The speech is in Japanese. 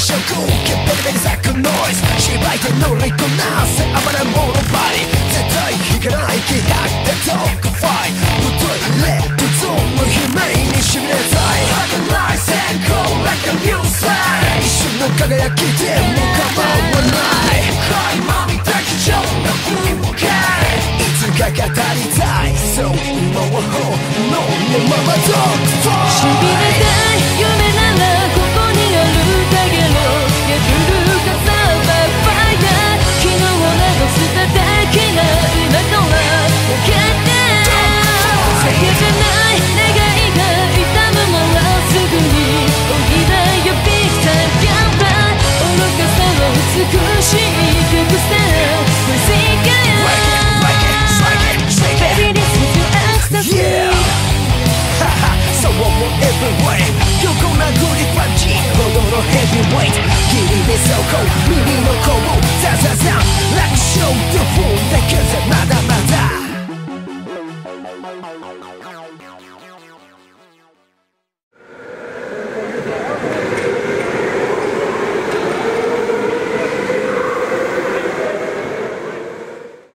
食けベリベリ咲くノイズ芝居で乗りこなせ暴れ者バディ絶対引かない気迫でトークファイトぶといレッドゾーンの悲鳴にしびれたい儚い閃光 like a new sign 一瞬の輝きでも構わない恋もみた基調の風景いつか語りたいそう今は本能のままドークファイトしびれたい夢ならここにあるだけの破るかさばファイヤー昨日など捨てたきな今とは分けて酒じゃない願いが痛むものすぐにおいだよビッグタイムギャンバー愚かさを美しいビッグスター Music Baby this is your ecstasy So I want every way 横殴りパンチほどのヘビーウェイト霧でそこ耳のこぼ